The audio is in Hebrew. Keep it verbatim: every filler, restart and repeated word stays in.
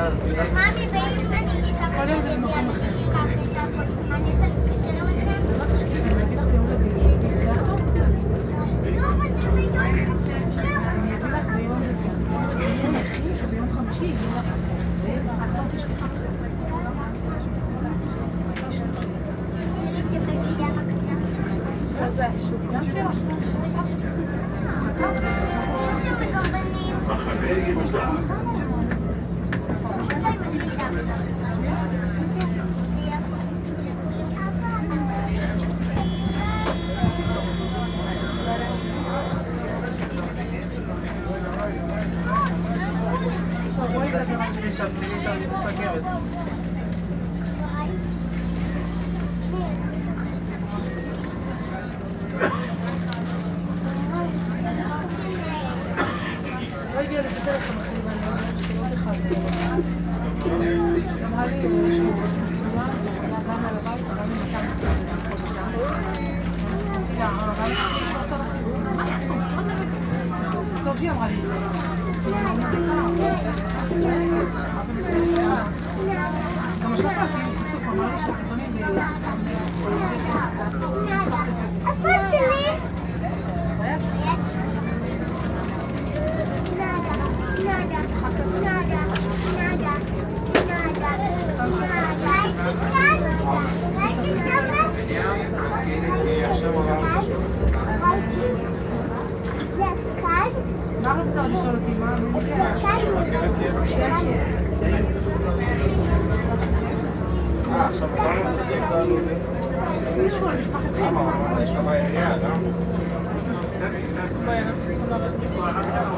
מאמי, ואם אני אשכח את זה, אני אשכח את הכל. מה אני אעשה להתקשר אליכם? לא, אבל זה ביום חמישי. אני אביא לך ביום רביעי, שביום חמישי יגיעו לך את לא תשכחה. גם שלך. לא הגיע לפתר את המחיר ואני אומרת שלא תחד אמרה לי שהוא מצוין והיה גם על הבית וגם עם אותם טוב שהיא אמרה לי גם השלוש פעמים קיצוף אמרה לי שהפתרונים איפה שלי? מה רצית לשאול אותי? מה? אה, עכשיו עברנו את זה מישהו על משפחת חיים. למה? יש שם העירייה, לא?